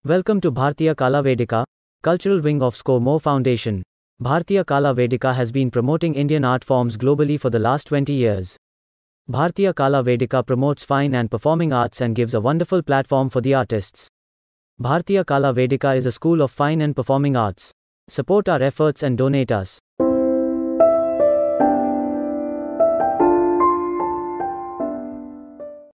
Welcome to Bharatiya Kala Vedika, cultural wing of Score More Foundation. Bharatiya Kala Vedika has been promoting Indian art forms globally for the last 20 years. Bharatiya Kala Vedika promotes fine and performing arts and gives a wonderful platform for the artists. Bharatiya Kala Vedika is a school of fine and performing arts. Support our efforts and donate us.